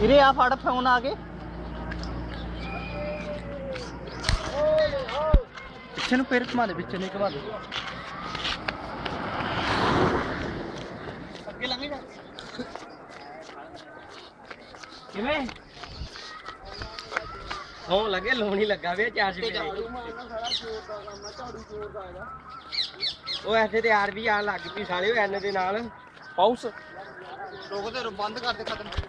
ਵੀਰੇ ਆ ਫੜ ਫੋਨ ਆ ਗਏ ਪਿੱਛੇ ਨੂੰ ਫੇਰ ਘੁਮਾ ਦੇ ਪਿੱਛੇ ਨਹੀਂ ਘੁਮਾ ਦੇ ਅੱਗੇ ਲੰਘ ਜਾ ਕਿਵੇਂ ਹੋ ਲੱਗੇ ਲੋਣੀ ਲੱਗਾ ਵੇ ਚਾਰਜ ਤੇ ਉਹ ਐਸੇ ਤੇ ਆਰ ਵੀ ਆਣ ਲੱਗ ਪਈ ਸਾਲੇ ਉਹ ਐਨ ਦੇ ਨਾਲ ਪਾਉਸ ਰੋਕ ਦੇ ਬੰਦ ਕਰ ਦੇ ਖਤਮ